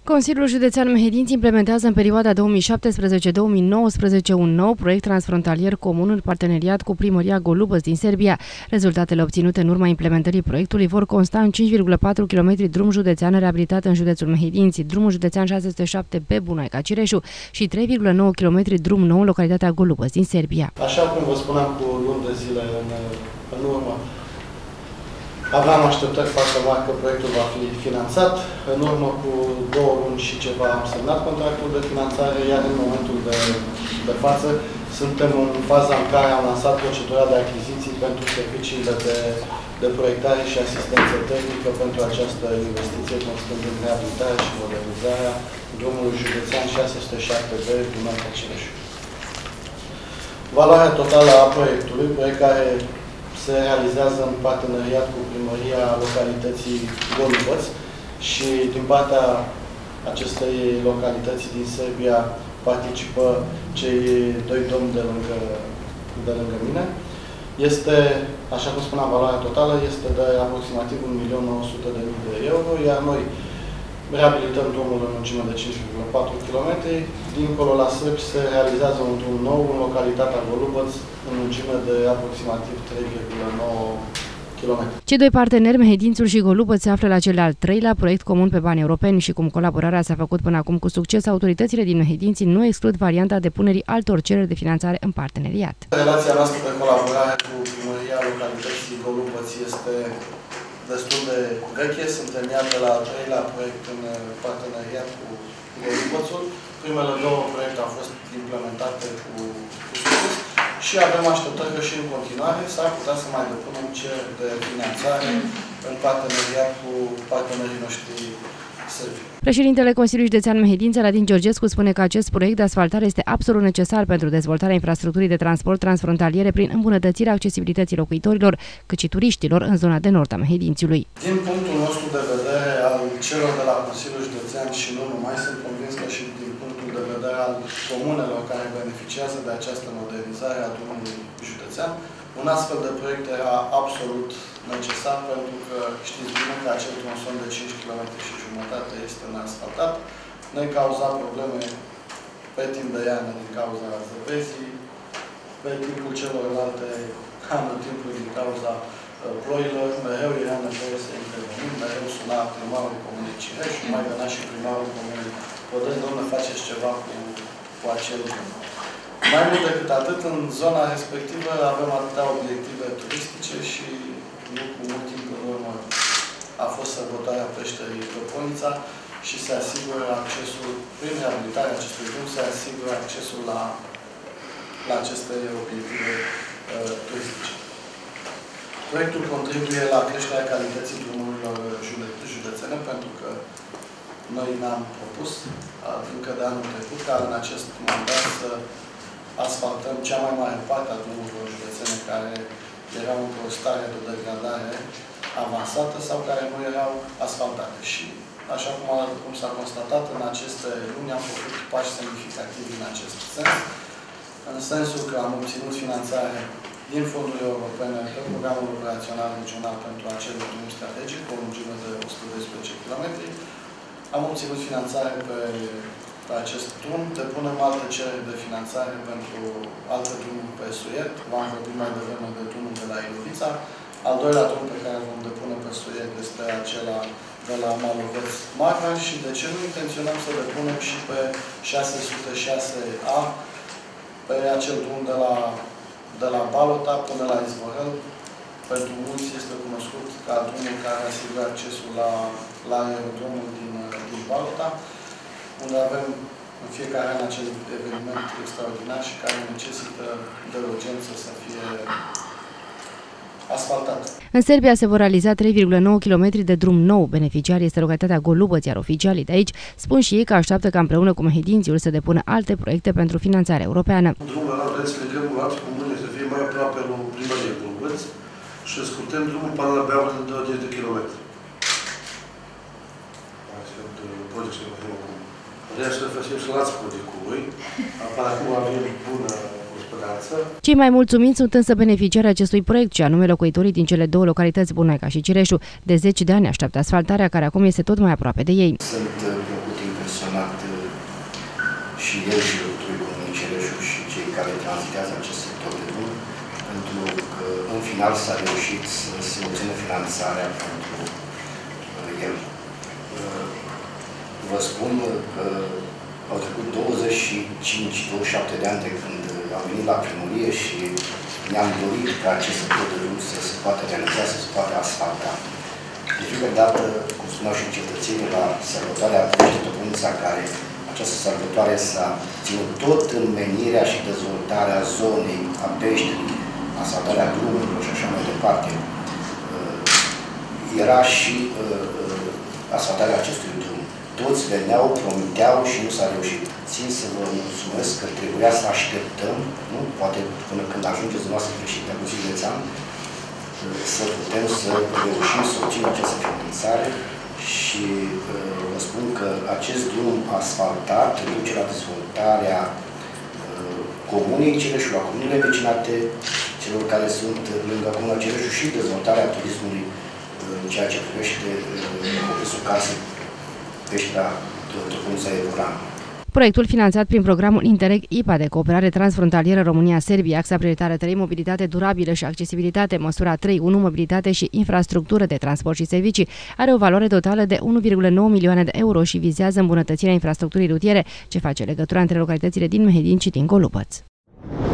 Consiliul Județean Mehedinți implementează în perioada 2017-2019 un nou proiect transfrontalier comun în parteneriat cu Primăria Golubăț din Serbia. Rezultatele obținute în urma implementării proiectului vor consta în 5,4 km drum județean reabilitat în județul Mehedinți, drumul județean 607B Bunaica Cireșu și 3,9 km drum nou în localitatea Golubăț din Serbia. Așa cum vă spuneam cu luni de zile în urmă, aveam așteptări foarte mari că proiectul va fi finanțat. În urmă cu 2 luni și ceva am semnat contractul de finanțare, iar în momentul de față suntem în faza în care am lansat procedura de achiziții pentru serviciile de proiectare și asistență tehnică pentru această investiție, constând în reabilitarea și modernizarea drumului județean 607B Dunărea Cireșu. Valoarea totală a proiectului, proiect care se realizează în parteneriat cu Primăria localității Golubăț și din partea acestei localități din Serbia participă cei 2 domni de lângă mine. Este, așa cum spuneam, valoarea totală este de aproximativ 1.900.000 de euro, iar noi reabilităm drumul în lungime de 5,4 km. Dincolo la sârbi se realizează un drum nou în localitatea Golubăț în lungime de aproximativ 3,9 km. Cei 2 parteneri, Mehedințul și Golubăț, se află la cel de-al 3-lea proiect comun pe bani europeni și cum colaborarea s-a făcut până acum cu succes, autoritățile din Mehedinți nu exclud varianta depunerii altor cereri de finanțare în parteneriat. Relația noastră de colaborare cu Primăria localității Golubăț este destul de veche. Suntem iată la al 3-lea proiect în parteneriat cu Golubățul. Primele 2 proiecte au fost implementate cu succes și avem așteptări că și în continuare s-ar putea să mai depunem cereri de finanțare în parteneriat cu partenerii noștri sârbi. Președintele Consiliului Județean Mehedinți, Aladin Georgescu, spune că acest proiect de asfaltare este absolut necesar pentru dezvoltarea infrastructurii de transport transfrontaliere prin îmbunătățirea accesibilității locuitorilor, cât și turiștilor în zona de nord a Mehedințiului. Din punctul nostru de vedere al celor de la Consiliul Județean și nu numai, sunt convins că și din punctul de vedere al comunelor care beneficiază de această modernizare a drumului județean, un astfel de proiect era absolut necesar, pentru că știți bine că acel tronson de 5 km și jumătate este neasfaltat, ne cauza probleme pe timp de iarnă din cauza zăpezii, pe timpul celorlalte anotimpuri din cauza ploilor, mereu era nevoie să intervenim, mereu suna primarul Comunei Cireșu, mai venea și primarul Comunei Podări, domnule, faceți ceva cu acel drum. Mai mult decât atât, în zona respectivă avem atâtea obiective turistice și nu cu mult timp în urmă a fost sărbătoarea peșterii Toponița și se asigură accesul, prin reabilitarea acestui drum, se asigură accesul la aceste obiective turistice. Proiectul contribuie la creșterea calității drumurilor județene, pentru că noi ne-am propus încă de anul trecut ca în acest mandat să asfaltăm cea mai mare parte a drumurilor județene care erau într-o stare de degradare avansată sau care nu erau asfaltate. Și, așa cum s-a constatat, în aceste luni am făcut pași semnificativi în acest sens, în sensul că am obținut finanțare din fonduri europene pe programul operațional regional pentru acel drum strategic, cu o lungime de 112 km. Am obținut finanțare pe acest drum, depunem alte cereri de finanțare pentru alte drumuri pe Suiet. V-am vorbit mai devreme de drumul de la Ilovița. Al 2-lea drum pe care vom depune pe Suiet este acela de la Malovăț-Marra și de ce nu intenționăm să depunem și pe 606A, pe acel drum de la Balota până la Izvorel. Pentru mulți este cunoscut ca drumul care asigură accesul la aerodromul din Balota, unde avem în fiecare an acel eveniment extraordinar și care necesită de urgență să fie asfaltat. În Serbia se vor realiza 3,9 km de drum nou. Beneficiar este localitatea Golubăț, iar oficialii de aici spun și ei că așteaptă ca împreună cu Mehedințiul să depună alte proiecte pentru finanțare europeană. Drumul ăla vrem să legăm o dată comune, să fie mai aproape la Primărie Golubăț și să scurtăm drumul până la Beaua de 20 de km. Vreau să facem și la proiectului, apar acum avem bună speranță. Cei mai mulțumiți sunt însă beneficiarii acestui proiect, și anume locuitorii din cele 2 localități Bunaica și Cireșu. De 10 de ani așteaptă asfaltarea, care acum este tot mai aproape de ei. Sunt impresionat și el și lucrurile Comunei Cireșu și cei care tranzitează acest sector de drum, pentru că în final s-a reușit să se obțină finanțarea pentru el. Vă spun că au trecut 25-27 de ani de când am venit la primărie și ne-am dorit ca acest sector de drum să se poată realiza, să se poată asfalta. De fiecare dată, cum spuneau și cetățenii la sărbătoarea Pește Topânița, care această sărbătoare s-a ținut tot în menirea și dezvoltarea zonei a peșterii, asfaltarea drumurilor și așa mai departe, era și asfaltarea acestui drum. Toți veneau, promiteau și nu s-a reușit. Țin să vă mulțumesc că trebuia să așteptăm, nu? Poate până când ajungeți dumneavoastră președinte cu județean, să putem să reușim să obținem această finanțare și vă spun că acest drum asfaltat duce la dezvoltarea Comunei Cireșu, la comunele vecinate, celor care sunt lângă Comuna Cireșu și dezvoltarea turismului în ceea ce privește complexul casei Peștera Topânița Educan. Proiectul finanțat prin programul Interreg IPA de cooperare transfrontalieră România-Serbia, axa prioritară 3, mobilitate durabilă și accesibilitate, măsura 3.1, mobilitate și infrastructură de transport și servicii, are o valoare totală de 1,9 milioane de euro și vizează îmbunătățirea infrastructurii rutiere, ce face legătura între localitățile din Mehedin și din Golubăț.